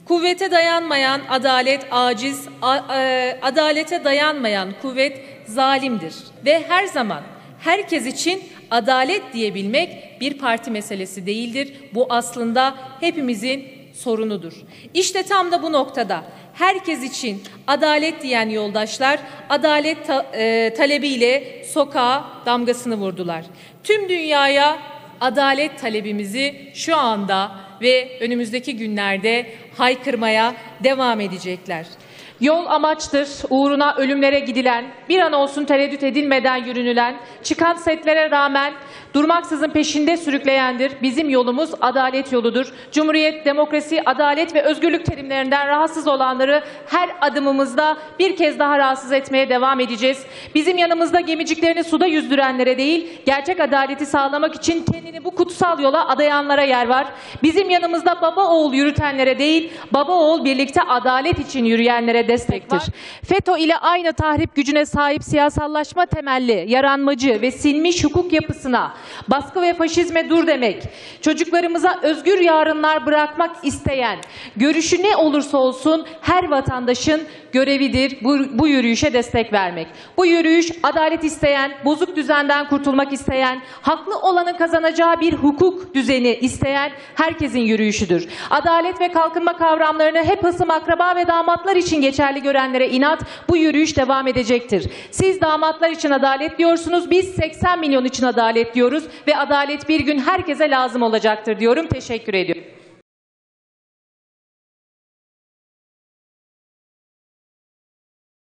Kuvvete dayanmayan adalet aciz, adalete dayanmayan kuvvet zalimdir. Ve her zaman herkes için adalet diyebilmek bir parti meselesi değildir. Bu aslında hepimizin sorunudur. İşte tam da bu noktada herkes için adalet diyen yoldaşlar adalet talebiyle sokağa damgasını vurdular. Tüm dünyaya adalet talebimizi şu anda ve önümüzdeki günlerde haykırmaya devam edecekler. Yol amaçtır, uğruna ölümlere gidilen, bir an olsun tereddüt edilmeden yürünülen, çıkan setlere rağmen durmaksızın peşinde sürükleyendir. Bizim yolumuz adalet yoludur. Cumhuriyet, demokrasi, adalet ve özgürlük terimlerinden rahatsız olanları her adımımızda bir kez daha rahatsız etmeye devam edeceğiz. Bizim yanımızda gemiciklerini suda yüzdürenlere değil, gerçek adaleti sağlamak için kendini bu kutsal yola adayanlara yer var. Bizim yanımızda baba oğul yürütenlere değil, baba oğul birlikte adalet için yürüyenlere destek var. FETÖ ile aynı tahrip gücüne sahip siyasallaşma temelli, yaranmacı ve silmiş hukuk yapısına, baskı ve faşizme dur demek, çocuklarımıza özgür yarınlar bırakmak isteyen, görüşü ne olursa olsun her vatandaşın görevidir bu yürüyüşe destek vermek. Bu yürüyüş adalet isteyen, bozuk düzenden kurtulmak isteyen, haklı olanın kazanacağı bir hukuk düzeni isteyen herkesin yürüyüşüdür. Adalet ve kalkınma kavramlarını hep hısım, akraba ve damatlar için geçerli görenlere inat, bu yürüyüş devam edecektir. Siz damatlar için adalet diyorsunuz, biz 80 milyon için adalet diyoruz ve adalet bir gün herkese lazım olacaktır diyorum. Teşekkür ediyorum.